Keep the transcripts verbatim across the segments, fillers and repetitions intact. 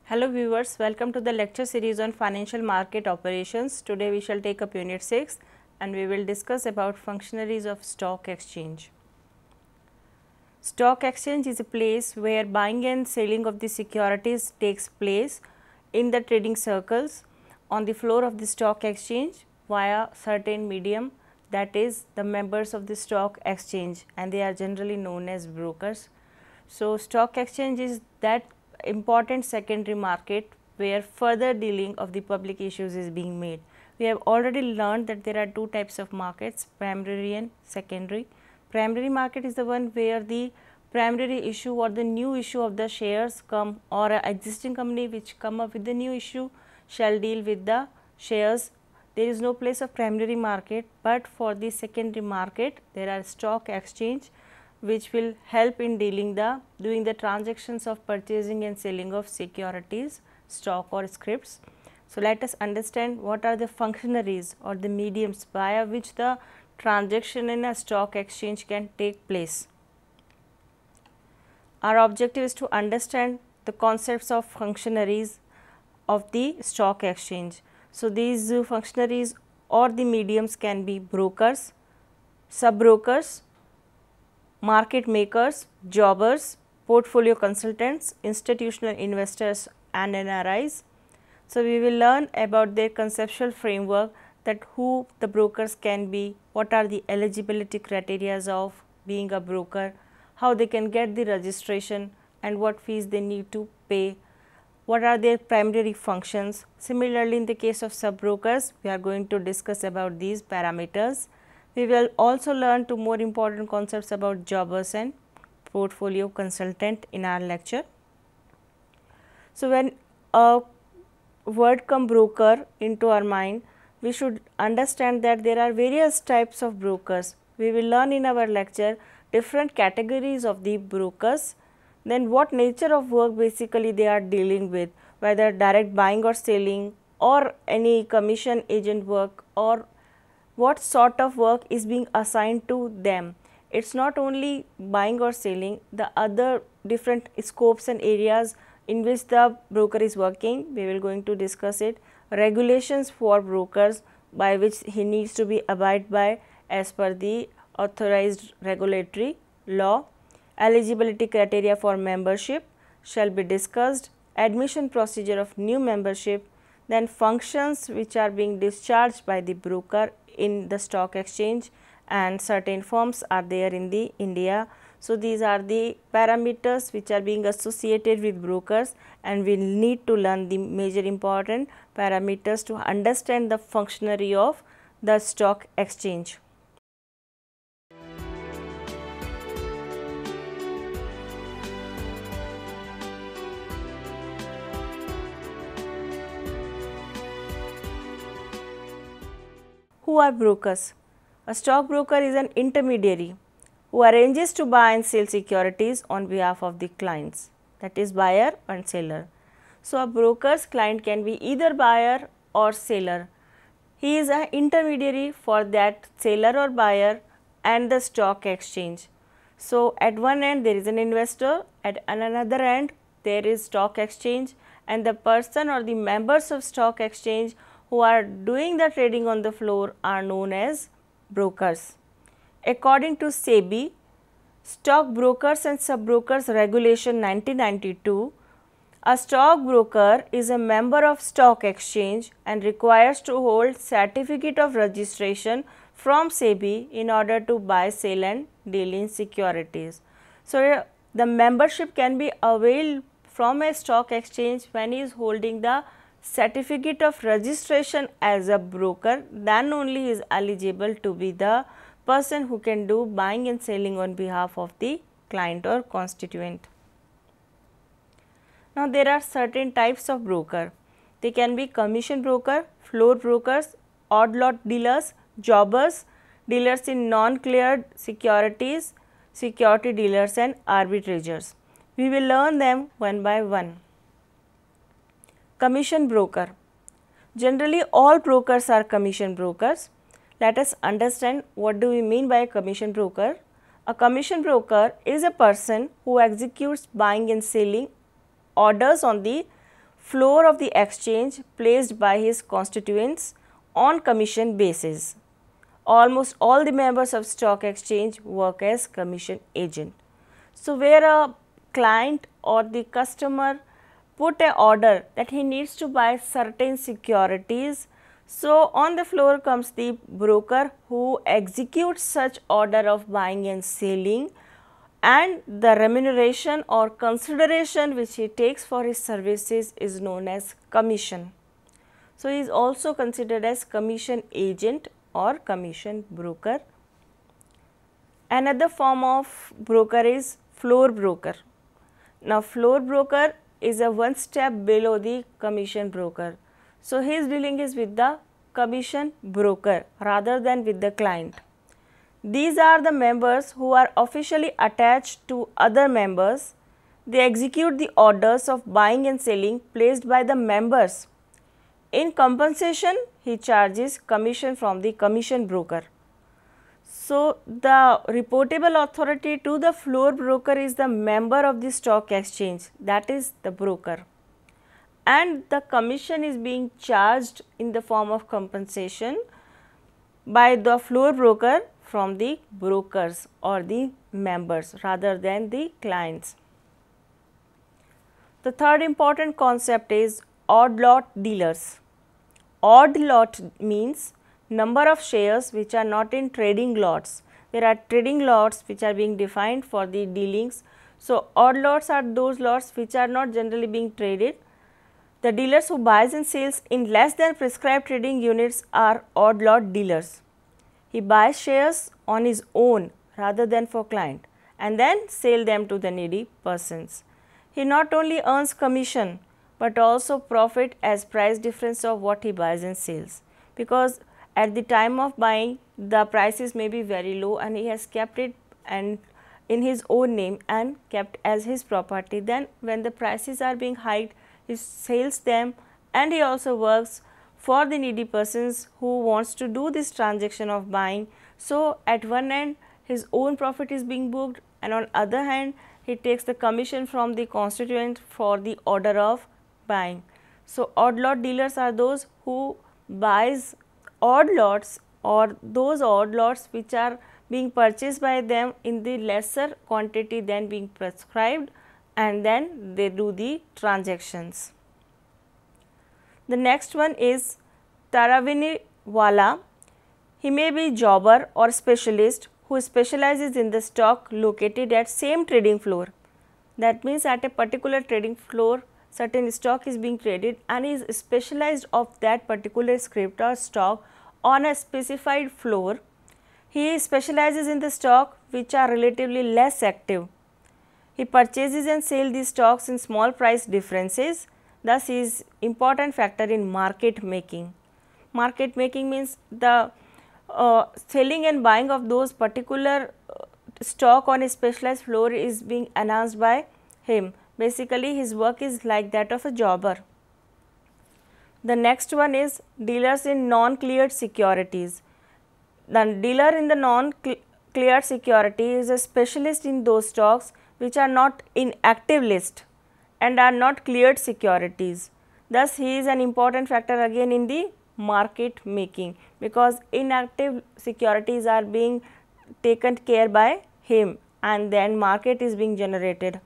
Hello viewers, welcome to the lecture series on financial market operations. Today we shall take up unit six and we will discuss about functionaries of stock exchange. Stock exchange is a place where buying and selling of the securities takes place in the trading circles on the floor of the stock exchange via certain medium, that is the members of the stock exchange, and they are generally known as brokers. So, stock exchange is that important secondary market where further dealing of the public issues is being made. We have already learned that there are two types of markets, primary and secondary. Primary market is the one where the primary issue or the new issue of the shares come, or a existing company which come up with the new issue shall deal with the shares. There is no place of primary market, but for the secondary market there are stock exchange which will help in dealing the doing the transactions of purchasing and selling of securities, stock or scripts. So, let us understand what are the functionaries or the mediums via which the transaction in a stock exchange can take place. Our objective is to understand the concepts of functionaries of the stock exchange. So, these uh, functionaries or the mediums can be brokers, sub-brokers, market makers, jobbers, portfolio consultants, institutional investors and N R Is. So, we will learn about their conceptual framework, that who the brokers can be, what are the eligibility criteria of being a broker, how they can get the registration and what fees they need to pay, what are their primary functions. Similarly, in the case of sub-brokers, we are going to discuss about these parameters. We will also learn two more important concepts about jobbers and portfolio consultant in our lecture. So, when a word come broker into our mind, we should understand that there are various types of brokers. We will learn in our lecture different categories of the brokers, then what nature of work basically they are dealing with, whether direct buying or selling or any commission agent work, or what sort of work is being assigned to them. It is not only buying or selling, the other different scopes and areas in which the broker is working, we will going to discuss it. Regulations for brokers by which he needs to be abide by as per the authorized regulatory law. Eligibility criteria for membership shall be discussed. Admission procedure of new membership, then functions which are being discharged by the broker in the stock exchange, and certain firms are there in the India. So, these are the parameters which are being associated with brokers, and we need to learn the major important parameters to understand the functionary of the stock exchange. Who are brokers? A stockbroker is an intermediary who arranges to buy and sell securities on behalf of the clients, that is buyer and seller. So, a broker's client can be either buyer or seller. He is an intermediary for that seller or buyer and the stock exchange. So, at one end there is an investor, at another end there is stock exchange, and the person or the members of stock exchange who are doing the trading on the floor are known as brokers. According to S E B I, Stock Brokers and Sub-Brokers Regulation nineteen ninety-two, a stockbroker is a member of stock exchange and requires to hold certificate of registration from S E B I in order to buy, sell and deal in securities. So, the membership can be availed from a stock exchange when he is holding the certificate of registration as a broker, then only he is eligible to be the person who can do buying and selling on behalf of the client or constituent. Now, there are certain types of broker. They can be commission broker, floor brokers, odd lot dealers, jobbers, dealers in non-cleared securities, security dealers and arbitrageurs. We will learn them one by one. Commission broker. Generally, all brokers are commission brokers. Let us understand what do we mean by a commission broker. A commission broker is a person who executes buying and selling orders on the floor of the exchange placed by his constituents on commission basis. Almost all the members of stock exchange work as commission agent. So, where a client or the customer put a order that he needs to buy certain securities, so on the floor comes the broker who executes such order of buying and selling, and the remuneration or consideration which he takes for his services is known as commission. So, he is also considered as commission agent or commission broker. Another form of broker is floor broker. Now, floor broker is a one step below the commission broker. So, his dealing is with the commission broker rather than with the client. These are the members who are officially attached to other members. They execute the orders of buying and selling placed by the members. In compensation, he charges commission from the commission broker. So, the reportable authority to the floor broker is the member of the stock exchange, that is the broker, and the commission is being charged in the form of compensation by the floor broker from the brokers or the members rather than the clients. The third important concept is odd lot dealers. Odd lot means number of shares which are not in trading lots. There are trading lots which are being defined for the dealings. So, odd lots are those lots which are not generally being traded. The dealers who buys and sells in less than prescribed trading units are odd lot dealers. He buys shares on his own rather than for client and then sell them to the needy persons. He not only earns commission but also profit as price difference of what he buys and sells, because at the time of buying the prices may be very low and he has kept it and in his own name and kept as his property. Then when the prices are being hiked, he sells them, and he also works for the needy persons who wants to do this transaction of buying. So, at one end his own profit is being booked, and on other hand he takes the commission from the constituent for the order of buying. So, odd lot dealers are those who buys odd lots or those odd lots which are being purchased by them in the lesser quantity than being prescribed, and then they do the transactions. The next one is Taravini Wala. He may be jobber or specialist who specializes in the stock located at same trading floor. That means at a particular trading floor certain stock is being traded and he is specialized of that particular script or stock on a specified floor. He specializes in the stock which are relatively less active. He purchases and sells these stocks in small price differences. Thus, he is important factor in market making. Market making means the uh, selling and buying of those particular uh, stock on a specialized floor is being announced by him. Basically, his work is like that of a jobber. The next one is dealers in non-cleared securities. The dealer in the non-cleared security is a specialist in those stocks which are not in active list and are not cleared securities. Thus, he is an important factor again in the market making, because inactive securities are being taken care by him and then market is being generated.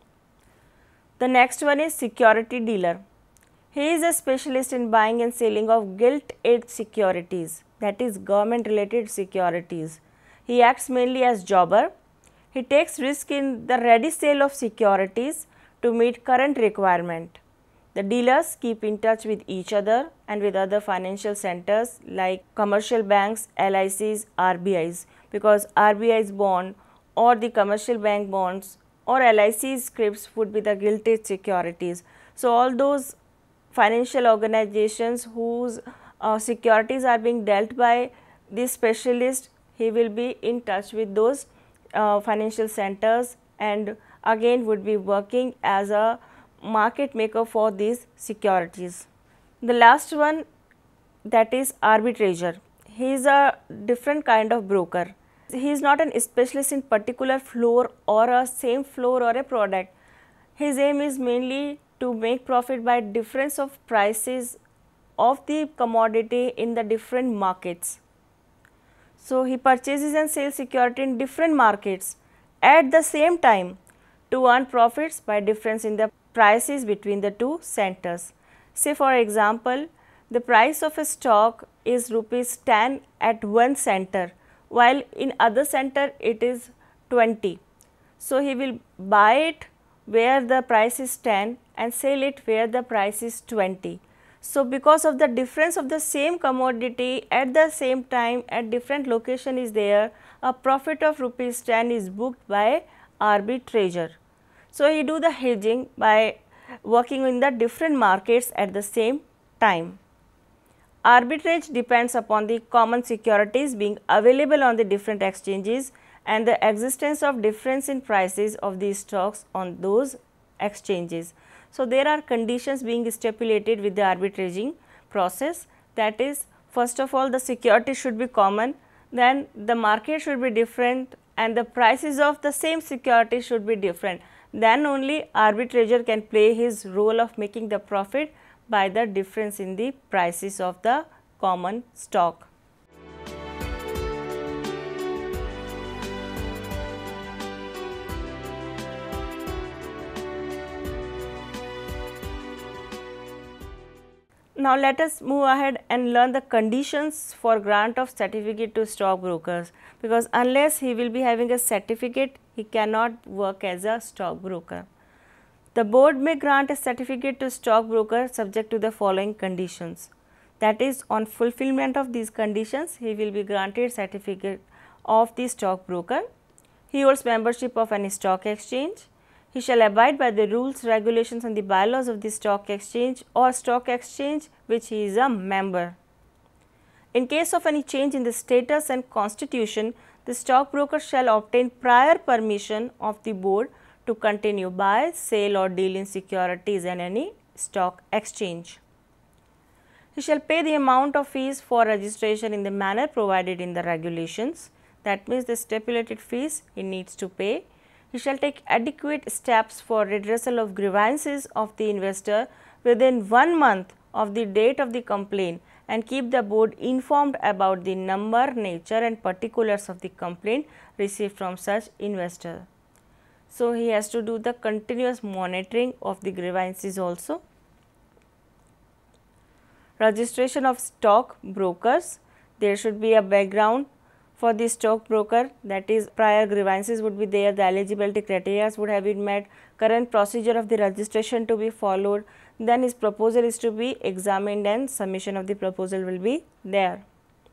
The next one is security dealer. He is a specialist in buying and selling of gilt-edged securities, that is government related securities. He acts mainly as jobber. He takes risk in the ready sale of securities to meet current requirement. The dealers keep in touch with each other and with other financial centers like commercial banks, L I Cs, R B Is, because R B I's bond or the commercial bank bonds or L I C's scripts would be the gilt-edged securities. So, all those financial organizations whose uh, securities are being dealt by this specialist, he will be in touch with those uh, financial centers and again would be working as a market maker for these securities. The last one, that is arbitrager. He is a different kind of broker. He is not an specialist in particular floor or a same floor or a product. His aim is mainly to make profit by difference of prices of the commodity in the different markets. So, he purchases and sells security in different markets at the same time to earn profits by difference in the prices between the two centers. Say for example, the price of a stock is rupees ten at one center, while in other center it is twenty. So, he will buy it where the price is ten and sell it where the price is twenty. So, because of the difference of the same commodity at the same time at different location is there, a profit of rupees ten is booked by arbitrager. So, he do the hedging by working in the different markets at the same time. Arbitrage depends upon the common securities being available on the different exchanges and the existence of difference in prices of these stocks on those exchanges. So, there are conditions being stipulated with the arbitraging process, that is, first of all the security should be common, then the market should be different and the prices of the same security should be different. Then only arbitrager can play his role of making the profit by the difference in the prices of the common stock. Now, let us move ahead and learn the conditions for grant of certificate to stockbrokers, because unless he will be having a certificate, he cannot work as a stockbroker. The board may grant a certificate to stockbroker subject to the following conditions. That is, on fulfillment of these conditions, he will be granted certificate of the stockbroker. He holds membership of any stock exchange. He shall abide by the rules, regulations and the bylaws of the stock exchange or stock exchange which he is a member. In case of any change in the status and constitution, the stockbroker shall obtain prior permission of the board to continue buy, sell or deal in securities in any stock exchange. He shall pay the amount of fees for registration in the manner provided in the regulations. That means the stipulated fees he needs to pay. He shall take adequate steps for redressal of grievances of the investor within one month of the date of the complaint and keep the board informed about the number, nature and particulars of the complaint received from such investor. So, he has to do the continuous monitoring of the grievances also. Registration of stock brokers. There should be a background for the stockbroker, that is prior grievances would be there, the eligibility criteria would have been met, current procedure of the registration to be followed, then his proposal is to be examined and submission of the proposal will be there.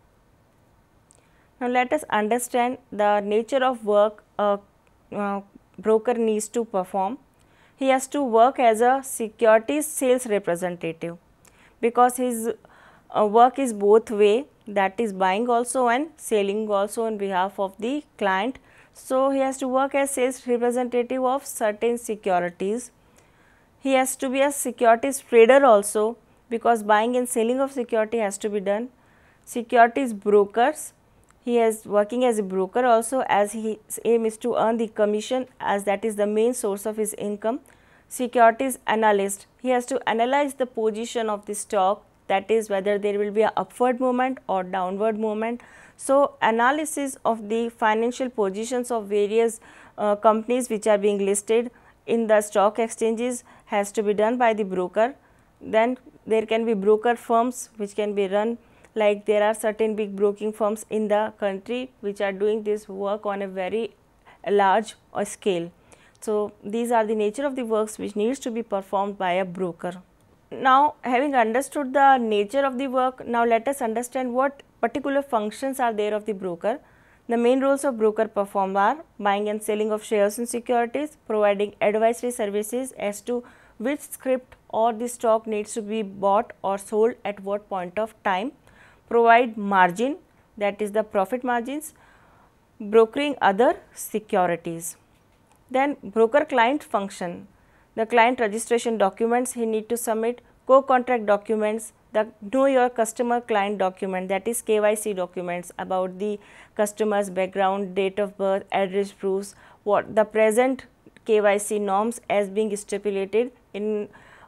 Now, let us understand the nature of work a uh, broker needs to perform. He has to work as a securities sales representative, because his uh, work is both way, that is buying also and selling also on behalf of the client. So, he has to work as sales representative of certain securities. He has to be a securities trader also, because buying and selling of security has to be done. Securities brokers, he is working as a broker also, as his aim is to earn the commission, as that is the main source of his income. Securities analyst, he has to analyze the position of the stock, that is whether there will be a upward movement or downward movement. So, analysis of the financial positions of various uh, companies which are being listed in the stock exchanges has to be done by the broker. Then there can be broker firms which can be run, like there are certain big broking firms in the country which are doing this work on a very large uh, scale. So, these are the nature of the works which needs to be performed by a broker. Now, having understood the nature of the work, now let us understand what particular functions are there of the broker. The main roles of broker perform are buying and selling of shares and securities, providing advisory services as to which script or the stock needs to be bought or sold at what point of time, provide margin, that is the profit margins, brokering other securities. Then broker client function. The client registration documents he need to submit, co-contract documents, the know your customer client document, that is K Y C documents about the customer's background, date of birth, address proofs, what the present K Y C norms as being stipulated in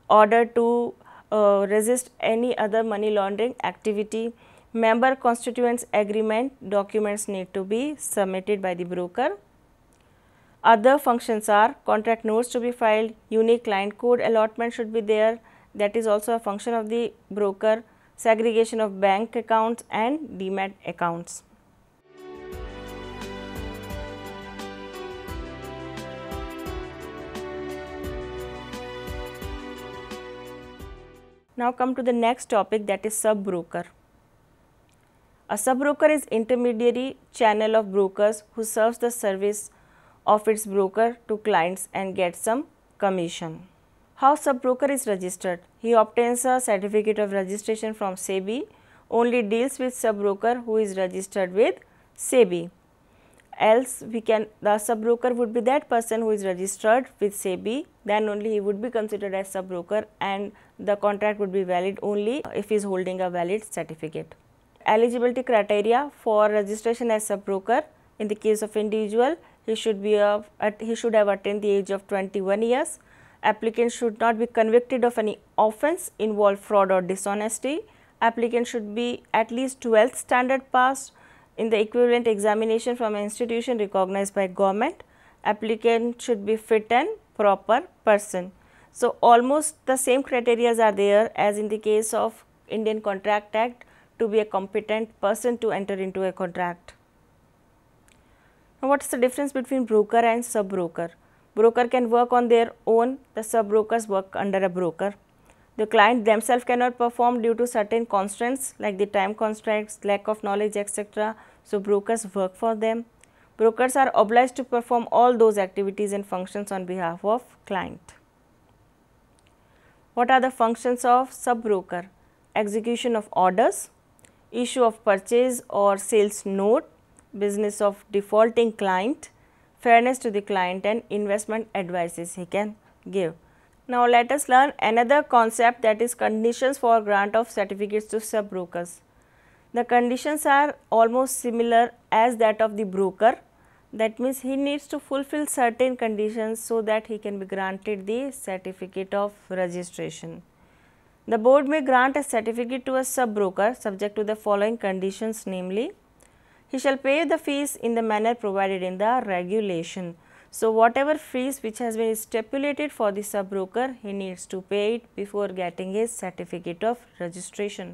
order to uh, resist any other money laundering activity. Member constituents agreement documents need to be submitted by the broker. Other functions are contract notes to be filed, unique client code allotment should be there, that is also a function of the broker, segregation of bank accounts and demat accounts. Now come to the next topic, that is sub-broker. A sub-broker is intermediary channel of brokers who serves the service of its broker to clients and gets some commission. How sub-broker is registered? He obtains a certificate of registration from S E B I, only deals with sub-broker who is registered with S E B I. Else we can, the sub-broker would be that person who is registered with S E B I, then only he would be considered as sub-broker and the contract would be valid only if he is holding a valid certificate. Eligibility criteria for registration as sub-broker: in the case of individual, he should be a, he should have attained the age of twenty-one years. Applicant should not be convicted of any offence, involve fraud or dishonesty. Applicant should be at least twelfth standard passed in the equivalent examination from an institution recognized by government. Applicant should be fit and proper person. So, almost the same criteria are there as in the case of Indian Contract Act to be a competent person to enter into a contract. Now, what is the difference between broker and sub-broker? Broker can work on their own, the sub-brokers work under a broker. The client themselves cannot perform due to certain constraints like the time constraints, lack of knowledge, et cetera. So, brokers work for them. Brokers are obliged to perform all those activities and functions on behalf of client. What are the functions of sub-broker? Execution of orders, issue of purchase or sales note, business of defaulting client, fairness to the client and investment advices he can give. Now, let us learn another concept, that is conditions for grant of certificates to sub-brokers. The conditions are almost similar as that of the broker. That means, he needs to fulfill certain conditions so that he can be granted the certificate of registration. The board may grant a certificate to a sub-broker subject to the following conditions, namely, he shall pay the fees in the manner provided in the regulation. So, whatever fees which has been stipulated for the sub-broker, he needs to pay it before getting his certificate of registration.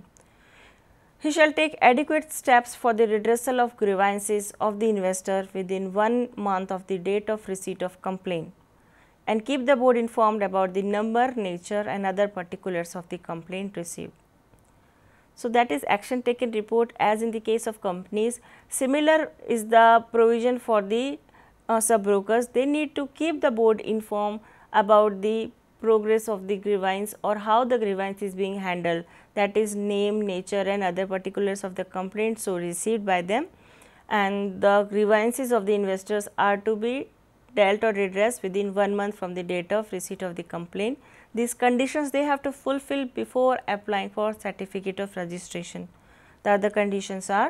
He shall take adequate steps for the redressal of grievances of the investor within one month of the date of receipt of complaint, and keep the board informed about the number, nature and other particulars of the complaint received. So, that is action taken report as in the case of companies. Similar is the provision for the uh, sub-brokers. They need to keep the board informed about the progress of the grievance or how the grievance is being handled, that is name, nature and other particulars of the complaint so received by them, and the grievances of the investors are to be dealt or redressed within one month from the date of receipt of the complaint. These conditions they have to fulfill before applying for certificate of registration. The other conditions are,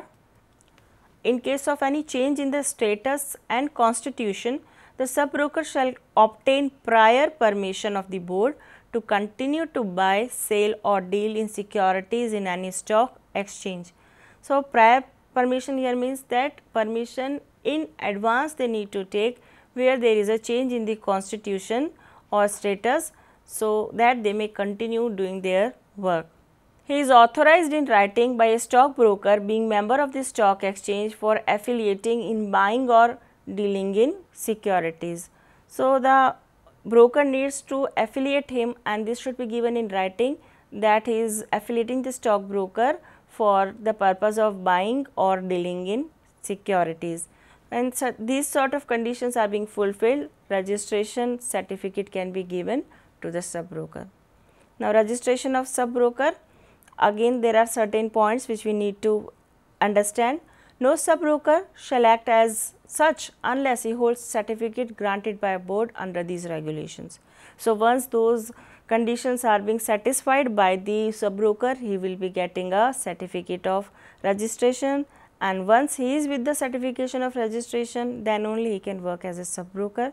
in case of any change in the status and constitution, the sub-broker shall obtain prior permission of the board to continue to buy, sell or deal in securities in any stock exchange. So, prior permission here means that permission in advance they need to take where there is a change in the constitution or status, so that they may continue doing their work. He is authorized in writing by a stockbroker being member of the stock exchange for affiliating in buying or dealing in securities. So, the broker needs to affiliate him and this should be given in writing that he is affiliating the stockbroker for the purpose of buying or dealing in securities. And so these sort of conditions are being fulfilled, registration certificate can be given to the sub-broker. Now, registration of sub-broker, again there are certain points which we need to understand. No sub-broker shall act as such unless he holds certificate granted by a board under these regulations. So, once those conditions are being satisfied by the sub-broker, he will be getting a certificate of registration, and once he is with the certification of registration, then only he can work as a sub-broker.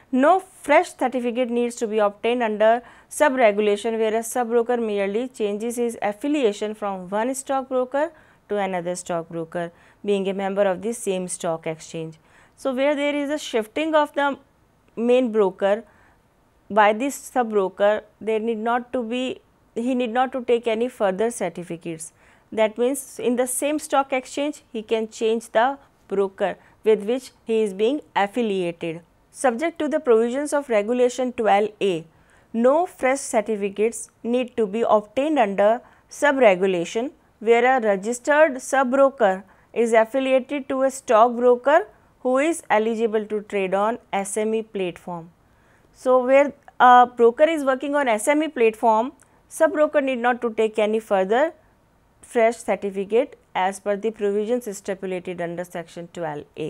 No fresh certificate needs to be obtained under sub-regulation, whereas sub-broker merely changes his affiliation from one stockbroker to another stockbroker, being a member of the same stock exchange. So, where there is a shifting of the main broker by this sub-broker, there need not to be, he need not to take any further certificates. That means, in the same stock exchange, he can change the broker with which he is being affiliated. Subject to the provisions of Regulation twelve A, no fresh certificates need to be obtained under sub-regulation where a registered sub-broker is affiliated to a stockbroker who is eligible to trade on S M E platform. So, where a broker is working on S M E platform, sub-broker need not to take any further fresh certificate as per the provisions stipulated under section twelve A.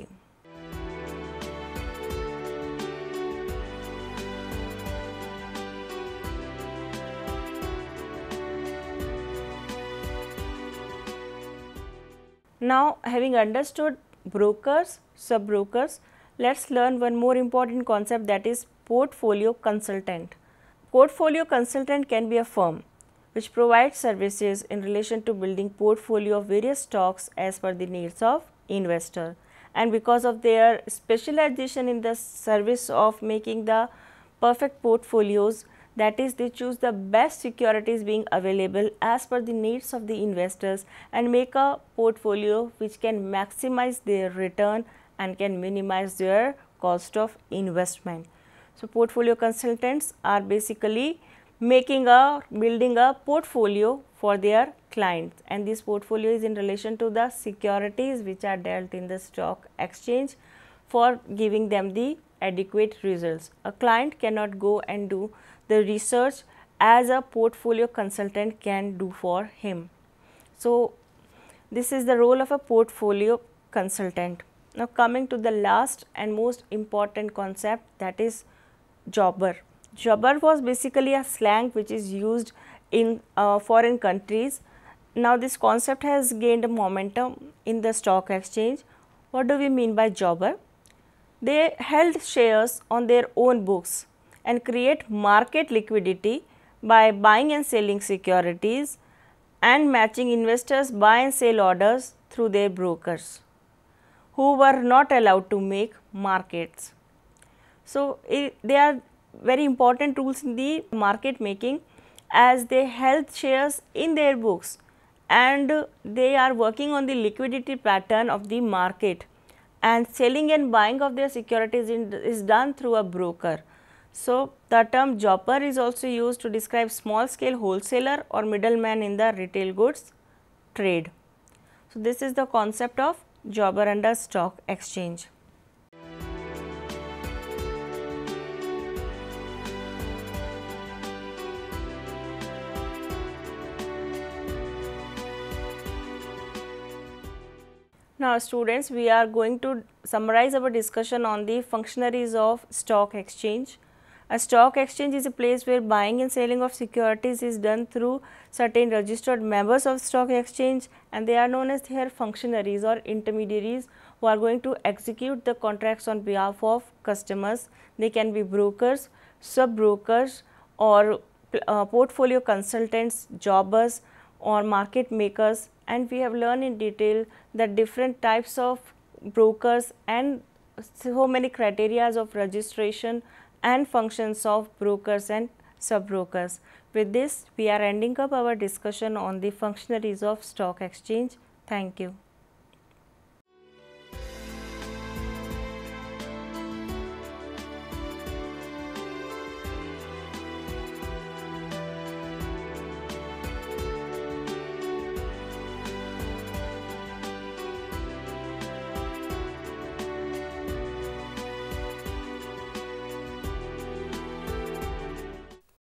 Now, having understood brokers, sub-brokers, let us learn one more important concept, that is portfolio consultant. Portfolio consultant can be a firm which provides services in relation to building portfolio of various stocks as per the needs of investor, and because of their specialization in the service of making the perfect portfolios, that is, they choose the best securities being available as per the needs of the investors and make a portfolio which can maximize their return and can minimize their cost of investment. So, portfolio consultants are basically making a building a portfolio for their clients, and this portfolio is in relation to the securities which are dealt in the stock exchange for giving them the adequate results. A client cannot go and do the research as a portfolio consultant can do for him. So, this is the role of a portfolio consultant. Now, coming to the last and most important concept, that is jobber. Jobber was basically a slang which is used in uh, foreign countries. Now, this concept has gained momentum in the stock exchange. What do we mean by jobber? They held shares on their own books and create market liquidity by buying and selling securities and matching investors' buy and sell orders through their brokers who were not allowed to make markets. So, it, they are very important tools in the market making, as they held shares in their books and they are working on the liquidity pattern of the market, and selling and buying of their securities in, is done through a broker. So, the term jobber is also used to describe small scale wholesaler or middleman in the retail goods trade. So, this is the concept of jobber under stock exchange. Now, students, we are going to summarize our discussion on the functionaries of stock exchange. A stock exchange is a place where buying and selling of securities is done through certain registered members of stock exchange, and they are known as their functionaries or intermediaries who are going to execute the contracts on behalf of customers. They can be brokers, sub-brokers or uh, portfolio consultants, jobbers or market makers, and we have learned in detail the different types of brokers and so many criteria of registration and functions of brokers and sub-brokers. With this, we are ending up our discussion on the functionaries of stock exchange. Thank you.